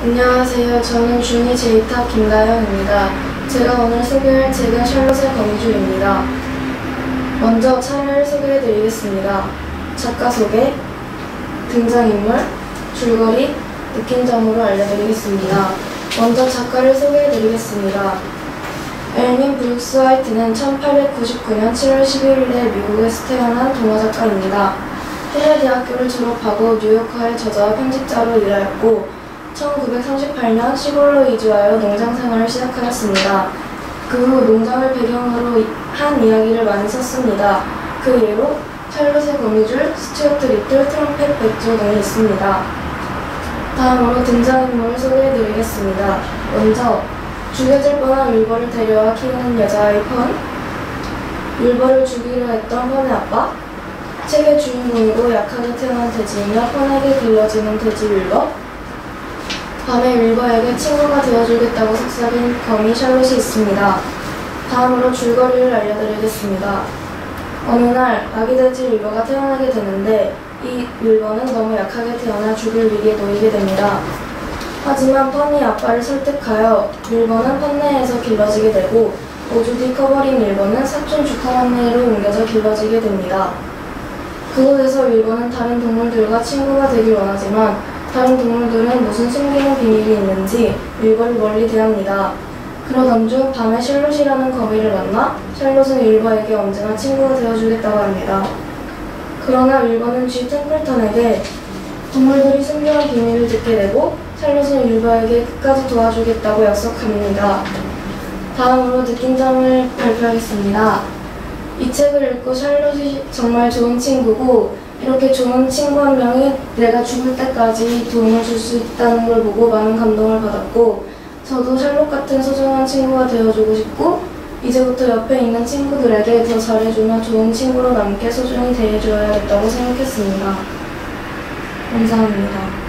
안녕하세요. 저는 중2 제2탑 김다영입니다. 제가 오늘 소개할 책은 샬롯의 거미줄입니다. 먼저 차례를 소개해드리겠습니다. 작가 소개, 등장인물, 줄거리, 느낀 점으로 알려드리겠습니다. 먼저 작가를 소개해드리겠습니다. 엘민 브룩스 화이트는 1899년 7월 11일에 미국에서 태어난 동화작가입니다. 힐러 대학교를 졸업하고 뉴요커에 저자 편집자로 일하였고 1938년 시골로 이주하여 농장 생활을 시작하였습니다. 그 후 농장을 배경으로 한 이야기를 많이 썼습니다. 그 예로 샬롯의 거미줄, 스튜어트 리틀, 트럼펫 백조 등이 있습니다. 다음으로 등장인물을 소개해드리겠습니다. 먼저 죽여질 뻔한 윌버를 데려와 키우는 여자아이 펀, 윌버를 죽이려 했던 펀의 아빠, 책의 주인공이고 약하게 태어난 돼지이며 펀에게 길러지는 돼지 윌버, 밤에 윌버에게 친구가 되어주겠다고 속삭인 거미 샬롯이 있습니다. 다음으로 줄거리를 알려드리겠습니다. 어느 날 아기 돼지 윌버가 태어나게 되는데 이 윌버는 너무 약하게 태어나 죽을 위기에 놓이게 됩니다. 하지만 펀이 아빠를 설득하여 윌버는 펀 내에서 길러지게 되고 5주 뒤 커버린 윌버는 사촌 주커만 내로 옮겨져 길러지게 됩니다. 그곳에서 윌버는 다른 동물들과 친구가 되길 원하지만 다른 동물들은 무슨 숨기는 비밀이 있는지 윌버를 멀리 대합니다. 그러던 중 밤에 샬롯이라는 거미를 만나 샬롯은 윌버에게 언제나 친구가 되어주겠다고 합니다. 그러나 윌버는 쥐 템플턴에게 동물들이 숨겨놓은 비밀을 듣게 되고 샬롯은 윌버에게 끝까지 도와주겠다고 약속합니다. 다음으로 느낀 점을 발표하겠습니다. 이 책을 읽고 샬롯이 정말 좋은 친구고 이렇게 좋은 친구 한 명이 내가 죽을 때까지 도움을 줄 수 있다는 걸 보고 많은 감동을 받았고 저도 샬롯 같은 소중한 친구가 되어주고 싶고 이제부터 옆에 있는 친구들에게 더 잘해주며 좋은 친구로 남게 소중히 대해줘야겠다고 생각했습니다. 감사합니다.